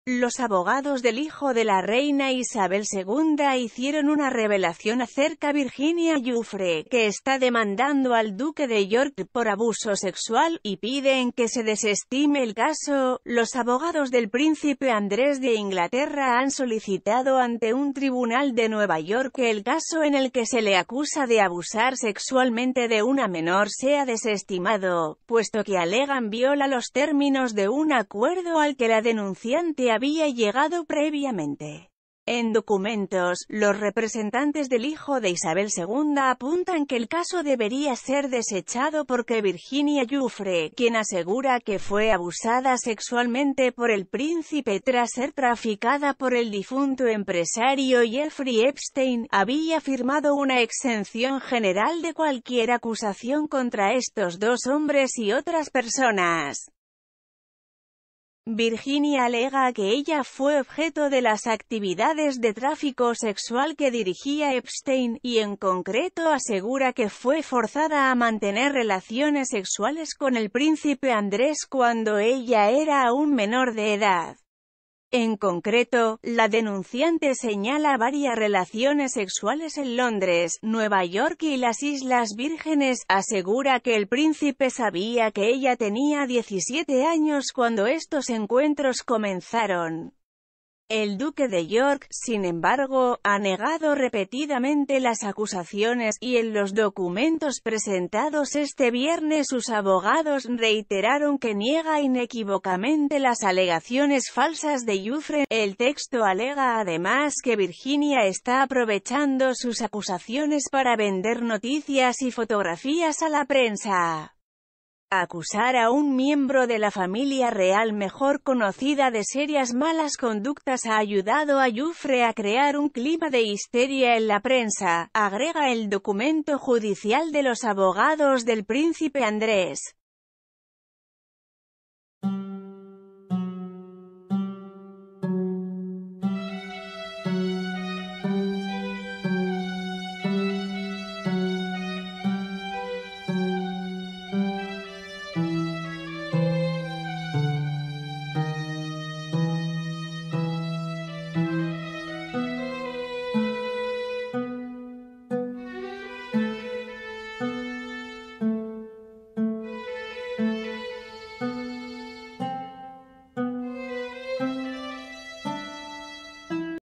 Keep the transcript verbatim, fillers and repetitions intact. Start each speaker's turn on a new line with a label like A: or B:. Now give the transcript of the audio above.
A: Los abogados del hijo de la reina Isabel segunda hicieron una revelación acerca de Virginia Giuffre, que está demandando al duque de York por abuso sexual, y piden que se desestime el caso. Los abogados del príncipe Andrés de Inglaterra han solicitado ante un tribunal de Nueva York que el caso en el que se le acusa de abusar sexualmente de una menor sea desestimado, puesto que alegan viola los términos de un acuerdo al que la denunciante había llegado previamente. En documentos, los representantes del hijo de Isabel segunda apuntan que el caso debería ser desechado porque Virginia Giuffre, quien asegura que fue abusada sexualmente por el príncipe tras ser traficada por el difunto empresario Jeffrey Epstein, había firmado una exención general de cualquier acusación contra estos dos hombres y otras personas. Virginia alega que ella fue objeto de las actividades de tráfico sexual que dirigía Epstein, y en concreto asegura que fue forzada a mantener relaciones sexuales con el príncipe Andrés cuando ella era aún menor de edad. En concreto, la denunciante señala varias relaciones sexuales en Londres, Nueva York y las Islas Vírgenes. Asegura que el príncipe sabía que ella tenía diecisiete años cuando estos encuentros comenzaron. El duque de York, sin embargo, ha negado repetidamente las acusaciones, y en los documentos presentados este viernes sus abogados reiteraron que niega inequívocamente las alegaciones falsas de Giuffre. El texto alega además que Virginia está aprovechando sus acusaciones para vender noticias y fotografías a la prensa. Acusar a un miembro de la familia real mejor conocida de serias malas conductas ha ayudado a Giuffre a crear un clima de histeria en la prensa, agrega el documento judicial de los abogados del príncipe Andrés.